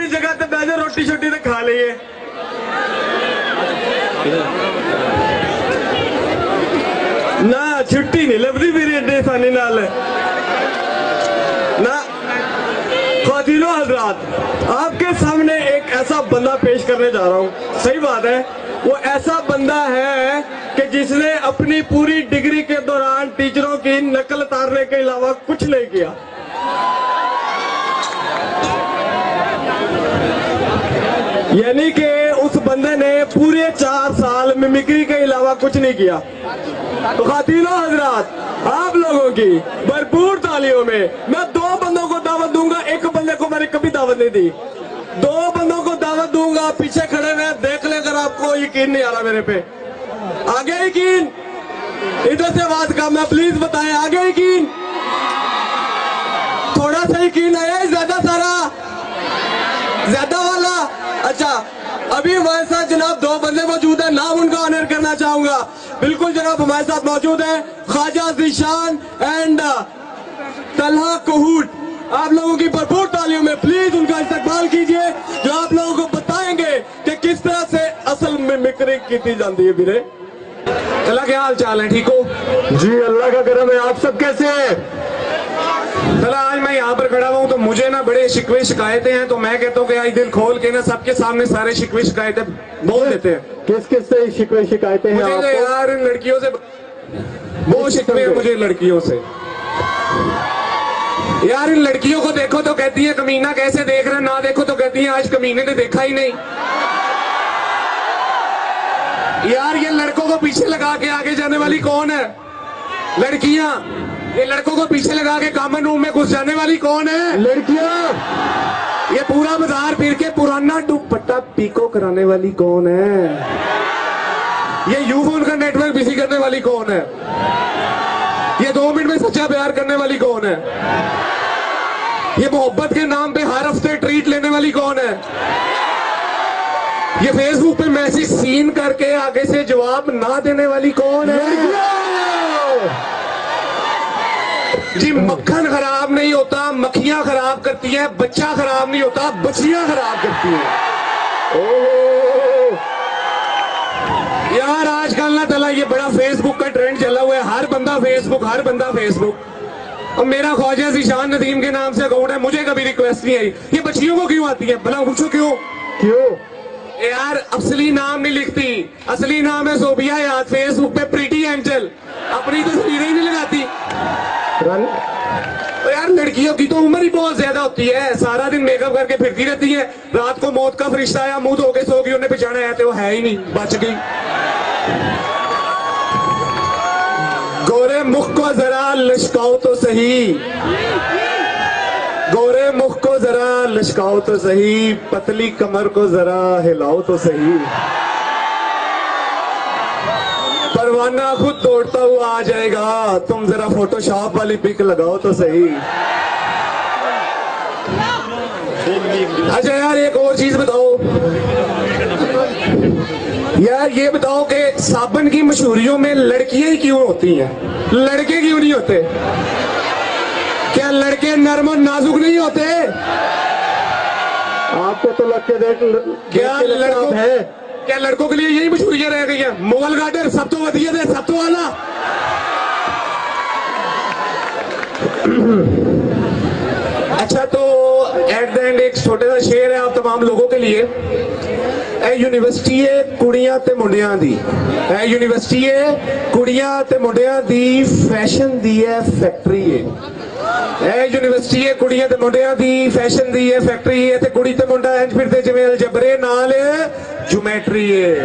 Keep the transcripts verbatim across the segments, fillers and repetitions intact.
जगह ते बैठे रोटी छोटी ते खा लीए। ना छुट्टी नहीं लभदी मेरी एडे आसानी नाल ना। ख्वातीनो हज़रात, आपके सामने एक ऐसा बंदा पेश करने जा रहा हूँ। सही बात है, वो ऐसा बंदा है कि जिसने अपनी पूरी डिग्री के दौरान टीचरों की नकल उतारने के अलावा कुछ नहीं किया। यानी कि उस बंदे ने पूरे चार साल मिमिक्री के अलावा कुछ नहीं किया। तो खातीनो हजरात, आप लोगों की भरपूर तालियों में मैं दो बंदों को दावत दूंगा। एक बंदे को मैंने कभी दावत नहीं दी, दो बंदों को दावत दूंगा। पीछे खड़े हुए देख ले, अगर आपको यकीन नहीं आ रहा मेरे पे। आगे यकीन, इधर से आवाज कम है, प्लीज बताएं। आगे यकीन, थोड़ा सा यकीन आया, ज्यादा सारा, ज्यादा वाला। अच्छा, अभी हमारे साथ जनाब दो बंदे मौजूद हैं, नाम उनका ऑनर करना चाहूंगा। बिल्कुल जनाब हमारे साथ मौजूद है ख्वाजा ज़ीशान एंड तलहा कहूट। आप लोगों की भरपूर तालियों में प्लीज उनका इस्तकबाल कीजिए, जो आप लोगों को बताएंगे कि किस तरह से असल में मिमिक्री की जाती है। वीरे चला, क्या हाल चाल है? ठीक हो जी? अल्लाह का करम है। आप सब कैसे हैं? चला, आज मैं यहाँ पर खड़ा हूँ तो मुझे ना बड़े शिकवे शिकायतें हैं, तो मैं कहता हूँ कि आज दिल खोल के ना सबके सामने सारे शिकवे शिकायतें बोल देते हैं। किस किस से शिकवे शिकायतें हैं? मुझे यार इन लड़कियों से बहुत शिकवे हैं, मुझे लड़कियों से। यार इन लड़कियों को देखो तो कहती है कमीना कैसे देख रहे, ना देखो तो कहती है आज कमीने ने देखा ही नहीं। यार ये लड़कों को पीछे लगा के आगे जाने वाली कौन है? लड़कियां। ये लड़कों को पीछे लगा के कॉमन रूम में घुस जाने वाली कौन है? लड़कियां। ये पूरा बाजार फिर के पुराना दुपट्टा पीको कराने वाली कौन है? ये यूफोन का नेटवर्क बिजी करने वाली कौन है? ये दो मिनट में सच्चा प्यार करने वाली कौन है? ये मोहब्बत के नाम पे हर हफ्ते ट्रीट लेने वाली कौन है? ये फेसबुक पे मैसेज सीन करके आगे से जवाब ना देने वाली कौन है? जी मक्खन खराब नहीं होता, मक्खियां खराब करती हैं। बच्चा खराब नहीं होता, बच्चियां खराब करती हैं। ओह यार आजकल ना चला, ये बड़ा फेसबुक का ट्रेंड चला हुआ है। हर बंदा फेसबुक, हर बंदा फेसबुक। और मेरा ख्वाजा ज़ीशान नदीम के नाम से अकाउंट है, मुझे कभी रिक्वेस्ट नहीं आई। ये बच्चियों को क्यों आती है भला? पूछो क्यों? क्यों यार? असली नाम नहीं लिखती, असली नाम है सोबिया याद। फेसबुक पे प्रीटी एंजल, अपनी तस्वीरें ही नहीं लगाती। तो यार लड़कियों की तो उम्र ही बहुत ज्यादा होती है, सारा दिन मेकअप करके फिरती रहती है। रात को मौत का फरिश्ता आया, मुंह धो के सो गई, उन्हें पिछाना आया तो वो है ही नहीं, बच गई। गोरे मुख को जरा लचकाओ तो सही, गोरे मुख को जरा लचकाओ तो सही, पतली कमर को जरा हिलाओ तो सही। परवाना खुद दौड़ता हुआ आ जाएगा, तुम जरा फोटोशॉप वाली पिक लगाओ तो सही। अच्छा यार एक और चीज बताओ यार, ये बताओ कि साबन की मशहूरियों में लड़कियां ही क्यों होती हैं, लड़के क्यों नहीं होते? क्या लड़के नरम और नाजुक नहीं होते? आपको तो लग के देख, क्या लड़कों है, क्या लड़कों के लिए यही मशहूरियां रह गई हैं? मुगल गार्डन सब तो वधिया दे, सब तो वाला। अच्छा तो एट द एंड एक छोटे सा शेर है आप तमाम लोगों के लिए। ए यूनिवर्सिटी है कुड़ियां ते मुंडियां दी, ए यूनिवर्सिटी है कुड़ियां ते मुंडियां दी, फैशन दी है फैक्ट्री है। ए यूनिवर्सिटी है कुड़ियां ते मुंडियां दी, फैशन दी है फैक्ट्री है। ते कुड़ी ते मुंडा इंज फिरदे जिवें अलजबरे नाल ज्योमेट्री है।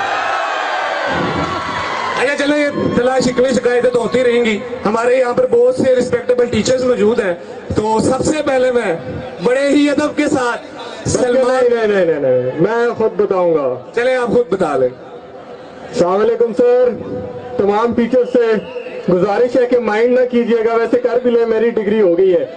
अच्छा चलो ये चला शिकवे शिकायतें तो होती रहेंगी। हमारे यहाँ पर बहुत से रिस्पेक्टेबल टीचर्स मौजूद हैं, तो सबसे पहले मैं बड़े ही अदब के साथ सलमान। नहीं नहीं नहीं नहीं मैं खुद बताऊंगा। चले आप खुद बता लें। अस्सलाम वालेकुम सर, तमाम टीचर्स से गुजारिश है कि माइंड ना कीजिएगा, वैसे कर भी ले, मेरी डिग्री हो गई है।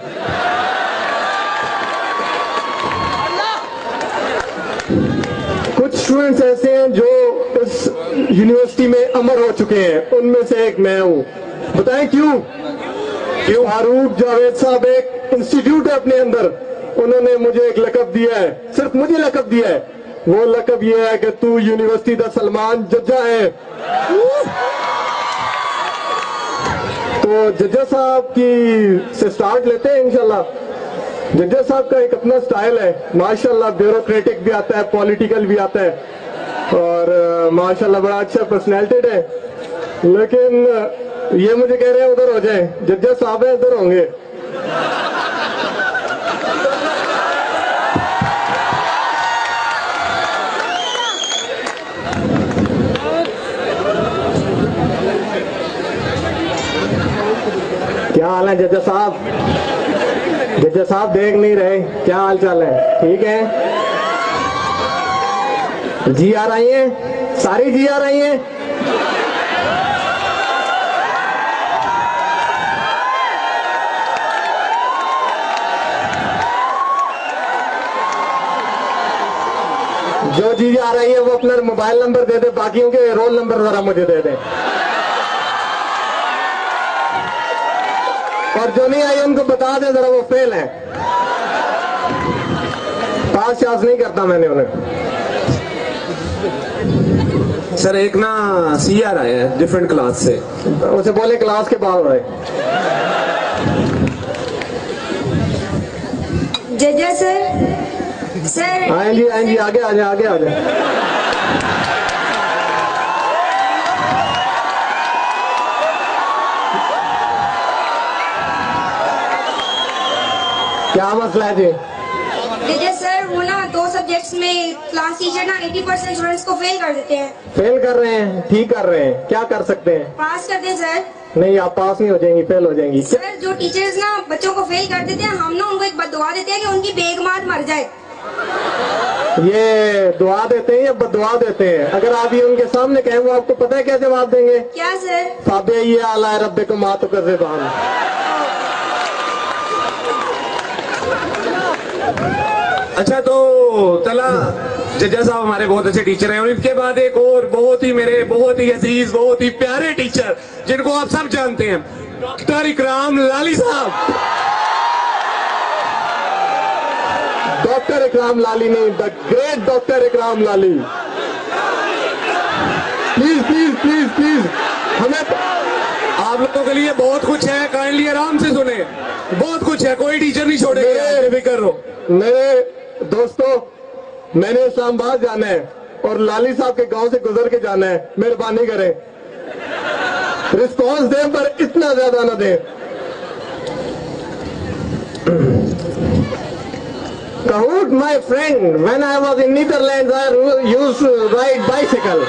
कुछ स्टूडेंट्स ऐसे हैं जो इस यूनिवर्सिटी में अमर हो चुके हैं, उनमें से एक मैं हूँ। बताएं क्यों? क्यों? फारूक जावेद साहब एक इंस्टीट्यूट है अपने अंदर, उन्होंने मुझे एक लकब दिया है, सिर्फ मुझे लकब दिया है। वो लकब ये है कि तू यूनिवर्सिटी दा सलमान जज्जा है। तो जज्जा साहब की से स्टार्ट लेते हैं इंशाल्लाह। जज्जा साहब का एक अपना स्टाइल है माशाल्लाह, ब्यूरोक्रेटिक भी आता है, पॉलिटिकल भी आता है और माशाल्लाह बड़ा अच्छा पर्सनैलिटी है। लेकिन ये मुझे कह रहे हैं उधर हो जाए, जज्जा साहब है इधर होंगे। क्या हाल है जज्जा साहब? जज्जा साहब देख नहीं रहे, क्या हाल चाल है? ठीक है जी, आ रही हैं सारी जी आ रही हैं। जो जी आ रही है वो अपना मोबाइल नंबर दे दे, बाकियों के रोल नंबर जरा मुझे दे दे। और जो नहीं आई उनको बता दे जरा वो फेल है, पास चांस नहीं करता मैंने उन्हें। सर एक ना सी आर आया है डिफरेंट क्लास से, उसे बोले क्लास के बाद आए। जज्जा सर, सर आए जी आए जी, आगे आ जाए आगे आ जाए। क्या मसला है जी? जज्जा सर वो ना दो सब्जेक्ट्स में क्लास टीचर ना अस्सी परसेंट स्टूडेंट्स को फेल कर देते हैं। फेल कर रहे हैं, ठीक कर रहे हैं, क्या कर सकते हैं? पास कर दे सर। नहीं आप पास नहीं हो जाएंगी, फेल हो जाएंगी। सर जो टीचर्स ना बच्चों को फेल कर देते हैं, हम ना उनको एक बददुआ देते हैं कि उनकी बेगमात मर जाए। ये दुआ देते हैं या बददुआ देते हैं? अगर आप ये उनके सामने कहें वो आपको पता है क्या जवाब देंगे? क्या सर? फाबे ये आला है रब्बे को मातो कर दे बान। अच्छा तो चला, जज्जा साहब हमारे बहुत अच्छे टीचर हैं और इनके बाद एक और बहुत ही मेरे बहुत ही अजीज बहुत ही प्यारे टीचर जिनको आप सब जानते हैं, डॉक्टर इकराम लाली साहब। डॉक्टर इकराम लाली नहीं, the great doctor Ikram Lali. Please please please please हमें, आप लोगों के लिए बहुत कुछ है, काइंडली आराम से सुने, बहुत कुछ है, कोई टीचर नहीं छोड़ेगा, बेफिक्र रहो। मेरे दोस्तों मैंने इस्लामाबाद जाना है और लाली साहब के गांव से गुजर के जाना है, मेहरबानी करें रिस्पॉन्स दें पर इतना ज्यादा ना दें। Kahoot, my friend, when I was in Netherlands, I used to ride bicycle.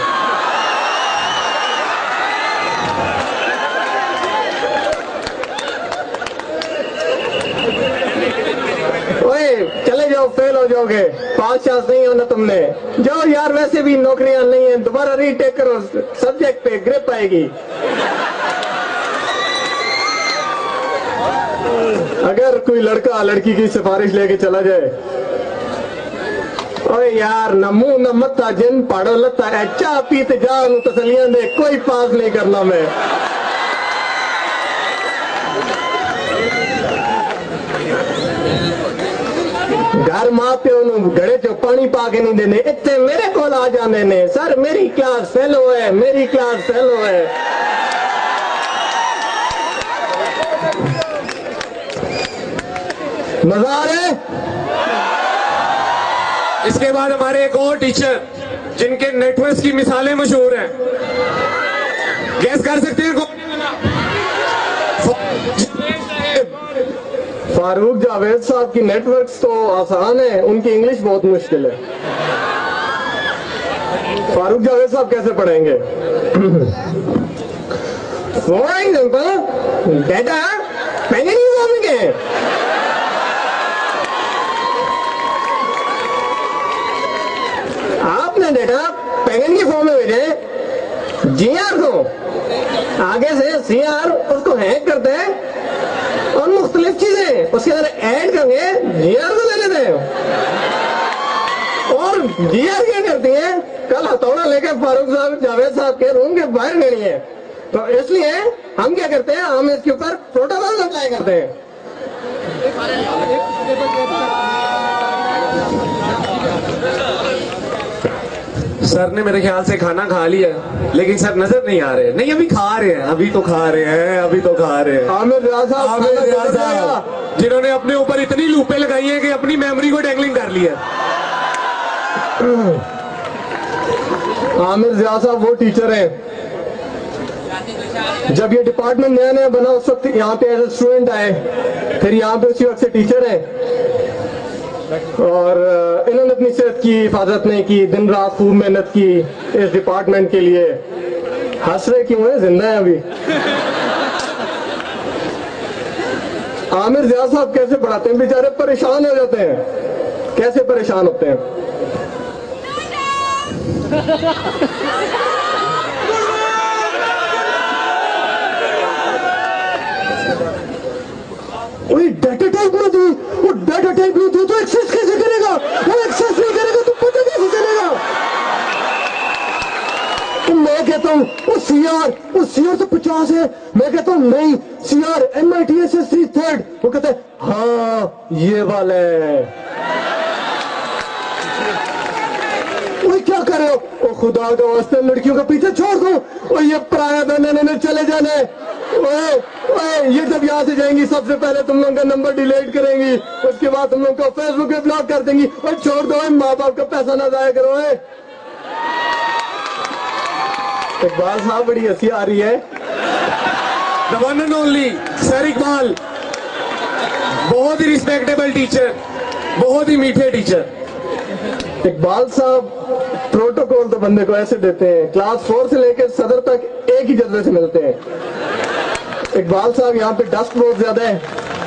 ओए चले जाओ, फेल हो जाओगे, पास चांस नहीं होना तुमने। जाओ यार, वैसे भी नौकरियां नहीं है, दोबारा रीटेक करो, सब्जेक्ट पे ग्रिप आएगी। अगर कोई लड़का लड़की की सिफारिश लेके चला जाए, ओए यार न मुंह न मत्था जिन पाड़ो लत्ता है, चाह पीते जा तसलियां दे, कोई पास नहीं करना मैं। घर मां प्यो घड़े चो पानी पा के नहीं देने, इतने मेरे को आ जाने ने, सर मेरी क्लास फेलो है, मेरी क्लास फेलो है। मजा आ रहा है? इसके बाद हमारे एक और टीचर जिनके नेटवर्क की मिसालें मशहूर हैं, गैस कर सकते हैं कौन? फारूक जावेद साहब की नेटवर्क तो आसान है, उनकी इंग्लिश बहुत मुश्किल है। फारूक जावेद साहब कैसे पढ़ेंगे? फॉर एग्जाम्पल डेटा पहले नहीं होंगे, आपने डेटा पैगन की फॉर्म में भेजे, जी आर को आगे से सी आर उसको हैक करते हैं और मुख्तलिफ चीजें उसके अंदर ऐड करके जी आर को ले लेते हैं। और जी आर क्या करती है, कल हथौड़ा लेकर फारूक साहब जावेद साहब के रूम के बाहर गई है, तो इसलिए हम क्या करते हैं, हम इसके ऊपर प्रोटोकॉल अप्लाई करते हैं। सर ने मेरे ख्याल से खाना खा लिया, लेकिन सर नजर नहीं आ रहे। नहीं, अभी खा रहे हैं, अभी तो खा रहे हैं, अभी तो खा रहे हैं। आमिर रियाज साहब, आमिर रियाज साहब, जिन्होंने अपने ऊपर इतनी लूपें लगाई हैं कि अपनी मेमोरी को डैंगलिंग कर लिया। आमिर रियाज साहब वो टीचर हैं, जब ये डिपार्टमेंट नया नया बना उस वक्त यहाँ पे एज ए स्टूडेंट आए, फिर यहाँ पे उसी वक्त से टीचर हैं, और इन्होंने अपनी सेहत की हिफाजत नहीं की, दिन रात खूब मेहनत की इस डिपार्टमेंट के लिए। हंस रहे क्यों है, जिंदा है अभी। आमिर रियाज साहब कैसे पढ़ाते हैं, बेचारे परेशान हो जाते हैं, कैसे परेशान होते हैं। डाटा टाइप में दी, वो डाटा टाइप में दी तो एक्सेस कैसे करेगा, वो एक्सेस नहीं करेगा तो पता कैसे चलेगा। तो मैं कहता हूँ वो सीआर, वो सीआर तो पचास है, मैं कहता हूँ नहीं CR M I T S S three third, वो कहते हैं हाँ ये वाला है। वो क्या कर रहे हो, ओ खुदा का वास्ते लड़कियों का पीछे छोड़ दो, और ये पराया बनाने ने चले जाना है। ओए ओए, ये जब यहाँ से जाएंगी सबसे पहले तुम लोगों का नंबर डिलीट करेंगी, उसके बाद तुम लोग को फेसबुक पे ब्लॉक कर देंगी, और छोड़ दो माँ बाप का पैसा ना जाया करो। इकबाल साहब बड़ी हंसी आ रही है। The one and only sir Iqbal, बहुत ही रिस्पेक्टेबल टीचर, बहुत ही मीठे टीचर। इकबाल साहब प्रोटोकॉल तो बंदे को ऐसे देते हैं, क्लास फोर से लेकर सदर तक एक ही जगह से मिलते हैं। इकबाल साहब यहाँ पे डस्ट बहुत ज्यादा है,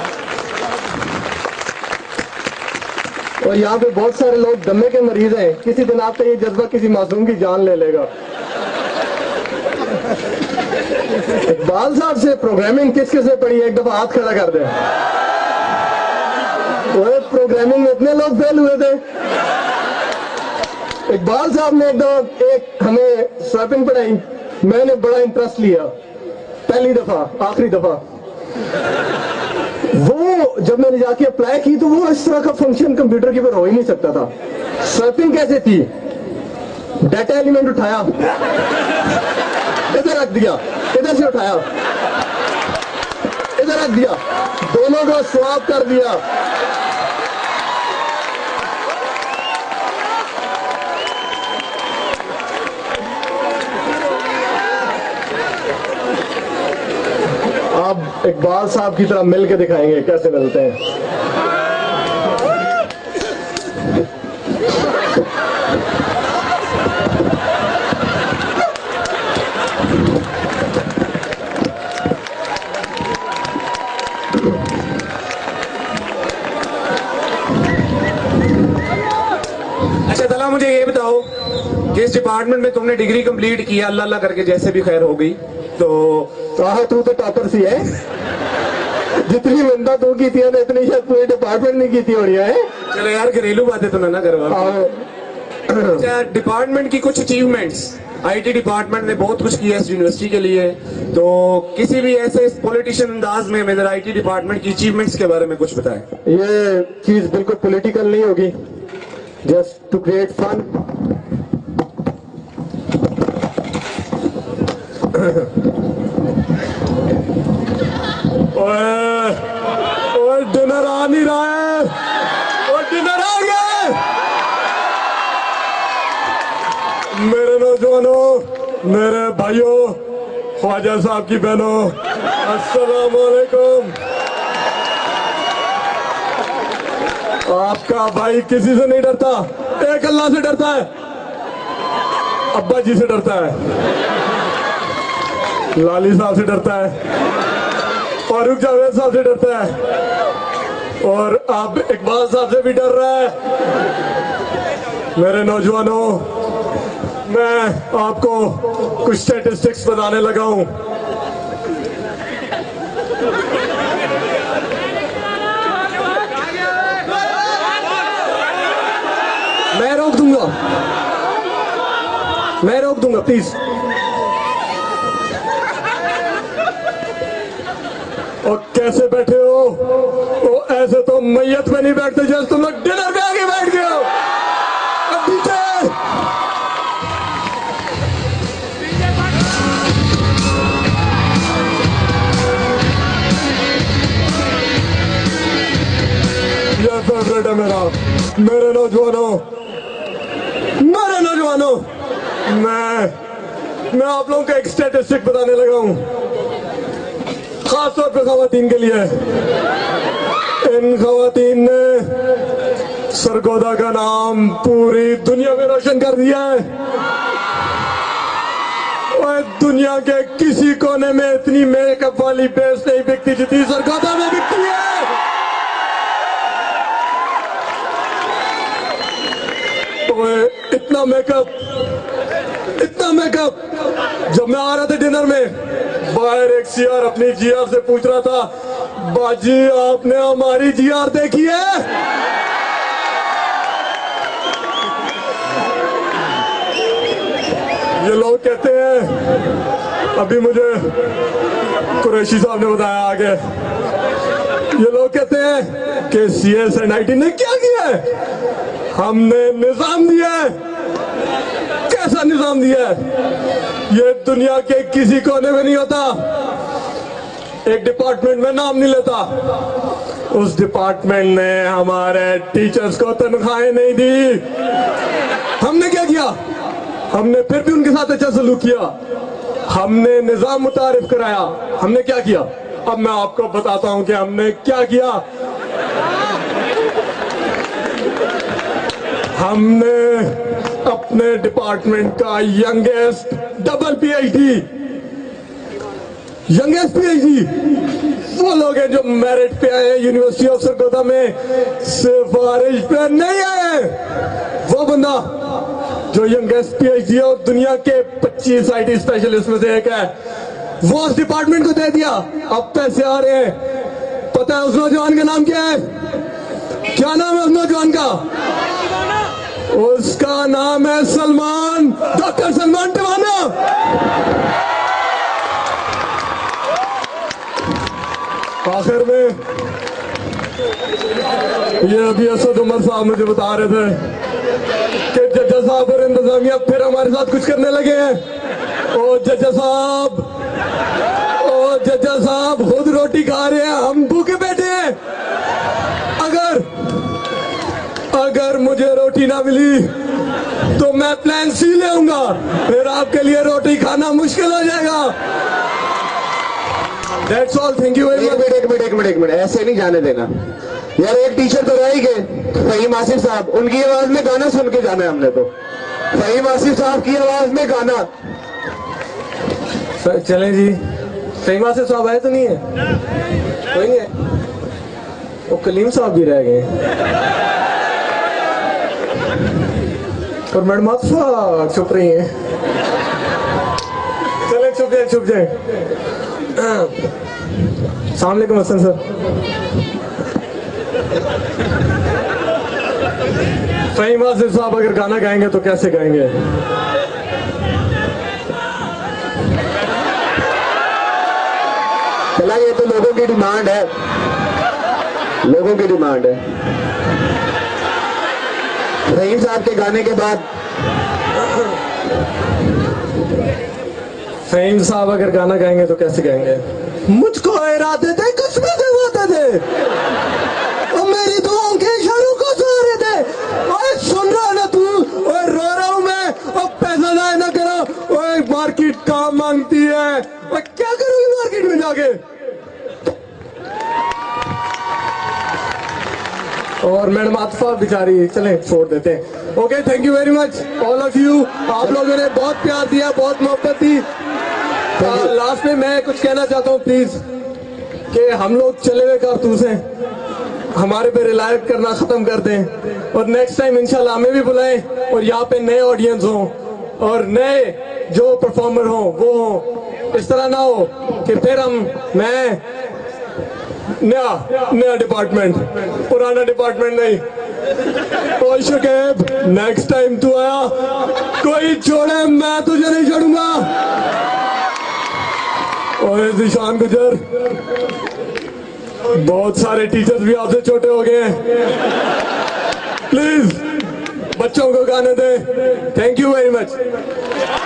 और यहाँ पे बहुत सारे लोग दमे के मरीज हैं, किसी दिन आपका ये जज्बा किसी मासूम की जान ले लेगा। इकबाल साहब से प्रोग्रामिंग किस किसने पढ़ी है, एक दफा हाथ खड़ा कर दे। वो प्रोग्रामिंग में इतने लोग फेल हुए थे। इकबाल साहब ने एक दफा एक हमें स्वैपिंग पढ़ाई, मैंने बड़ा इंटरेस्ट लिया पहली दफा, आखिरी दफा। वो जब मैंने जाके अप्लाई की तो वो इस तरह का फंक्शन कंप्यूटर के ऊपर हो ही नहीं सकता था। स्वैपिंग कैसे थी, डाटा एलिमेंट उठाया, इधर रख दिया, इधर से उठाया, इधर रख दिया, दोनों को स्वैप कर दिया। अब इकबाल साहब की तरह मिल के दिखाएंगे कैसे मिलते हैं। अच्छा तला, मुझे ये बताओ कि इस डिपार्टमेंट में तुमने डिग्री कंप्लीट किया, अल्लाह अल्लाह करके जैसे भी खैर हो गई, तो तो तू तो टॉपर सी है, जितनी मिन्नत तू की थी इतनी शायद पूरे डिपार्टमेंट नहीं की थी हो रही है। चलो यार घरेलू बातें तो ना करवा। अच्छा, डिपार्टमेंट की कुछ अचीवमेंट्स, आईटी डिपार्टमेंट ने बहुत कुछ किया इस यूनिवर्सिटी के लिए, तो किसी भी ऐसे पॉलिटिशियन अंदाज में मेरे आईटी डिपार्टमेंट की अचीवमेंट्स के बारे में कुछ बताएं। ये चीज बिल्कुल पॉलिटिकल नहीं होगी, जस्ट टू क्रिएट फन। ओए डिनर आ नहीं रहा है, और डिनर आ गया। मेरे नौजवानों, मेरे भाइयों, ख्वाजा साहब की बहनों, अस्सलाम वालेकुम। आपका भाई किसी से नहीं डरता, एक अल्लाह से डरता है, अब्बा जी से डरता है, लाली साहब से डरता है, फारूक जावेद साहब से डरता है, और अब इकबाल साहब से भी डर रहा है। मेरे नौजवानों, मैं आपको कुछ स्टैटिस्टिक्स बताने लगा हूं। मैं रोक दूंगा, मैं रोक दूंगा प्लीज। और कैसे बैठे हो, ओ ऐसे तो मैयत में नहीं बैठते जैसे तुम लोग डिनर पे आके बैठ गए। फेवरेट है मेरा। मेरे नौजवानों मेरे नौजवानों मैं मैं आप लोगों को एक स्टैटिस्टिक बताने लगा हूं, खास तौर पे खवातीन के लिए। इन खवातीन ने सरगोदा का नाम पूरी दुनिया में रोशन कर दिया है। और दुनिया के किसी कोने में इतनी मेकअप वाली बेस नहीं बिकती जितनी सरगोदा में बिकती है। तो इतना मेकअप इतना मेकअप जब मैं आ रहा था डिनर में, बाहर एक सीआर अपनी जीआर से पूछ रहा था, बाजी आपने हमारी जीआर देखी है? ये लोग कहते हैं, अभी मुझे कुरैशी साहब ने बताया आगे, ये लोग कहते हैं कि सीएस एंड आईटी ने क्या किया है? हमने निजाम दिया है। कैसा निजाम दिया है? ये दुनिया के किसी कोने में नहीं होता। एक डिपार्टमेंट में नाम नहीं लेता, उस डिपार्टमेंट ने हमारे टीचर्स को तनख्वाहें नहीं दी। हमने क्या किया? हमने फिर भी उनके साथ अच्छा सलूक किया। हमने निजाम मुतारिफ कराया। हमने क्या किया? अब मैं आपको बताता हूं कि हमने क्या किया। हमने अपने डिपार्टमेंट का youngest double PhD youngest PhD वो लोग हैं जो मेरिट पे आए यूनिवर्सिटी ऑफ सरगोदा में, सिफारिश पे नहीं आए। वो बंदा जो यंगेस्ट पीएचडी है और दुनिया के पच्चीस आईटी स्पेशलिस्ट में से एक है, वो उस डिपार्टमेंट को दे दिया। अब पैसे आ रहे हैं। पता है उस नौजवान का नाम क्या है? क्या नाम है उस नौजवान का? उसका नाम है सलमान, डॉक्टर सलमान टवाना। आखिर में ये अभी असद उमर साहब मुझे बता रहे थे कि जज्जा साहब और इंतजामिया फिर हमारे साथ कुछ करने लगे हैं। ओ जज्जा साहब, ओ जज्जा साहब खुद रोटी खा रहे हैं, हम भूखे बैठे हैं। अगर अगर मुझे रोटी ना मिली तो मैं प्लान सी ले आऊंगा, फिर आपके लिए रोटी खाना मुश्किल हो जाएगा। That's all. Thank you very much. एक मिनट एक मिनट एक मिनट एक मिनट ऐसे नहीं जाने देना यार। एक टीचर तो रह ही गए, फहीम आसिफ साहब। उनकी आवाज में गाना सुन के जाना है हमने तो। फहीम आसिफ साहब की आवाज में गाना। चलें जी। फहीम आसिफ साहब आए तो नहीं है? कोई नहीं है। वो कलीम साहब भी रह गए और मैडम अतफा चुप रही है। चले चुप जाए चुप जाए। अस्सलाम वालेकुम हसन सर। फहीम आसिफ साहब अगर गाना गाएंगे तो कैसे गाएंगे? चला, ये तो लोगों की डिमांड है, लोगों की डिमांड है। फहीम साहब के गाने के बाद फहीम साहब अगर गाना गाएंगे तो कैसे गाएंगे? मुझको इरादे थे कुछ भी दिलवाते थे और मेरी दुआओं के इशारों को सहारे थे। ओए सुन रहा ना तू? ओए रो रहा हूं मैं। और पैसा जाए ना करो। ओए मार्केट काम मांगती है। ओए क्या करोगी मार्केट में जाके? और मैडम आतिफा बेचारी, चलें छोड़ देते हैं। Okay, thank you very much all of you. आप लोगों ने बहुत प्यार दिया, बहुत मोहब्बत दी। लास्ट में मैं कुछ कहना चाहता हूँ प्लीज, कि हम लोग चले हुए कारतूस हैं, हमारे पे रिलाय करना खत्म कर दें और नेक्स्ट टाइम इंशाल्लाह हमें भी बुलाएं और यहाँ पे नए ऑडियंस हों और नए जो परफॉर्मर हों वो हों। इस तरह ना हो कि फिर हम मैं नया नया डिपार्टमेंट, पुराना डिपार्टमेंट नहीं। ओ शुकेब, नेक्स्ट टाइम तू आया कोई छोड़े, मैं तुझे नहीं छोड़ूंगा। और जिशान गुजर, बहुत सारे टीचर्स भी आपसे छोटे हो गए हैं, प्लीज बच्चों को गाने दें। Thank you very much.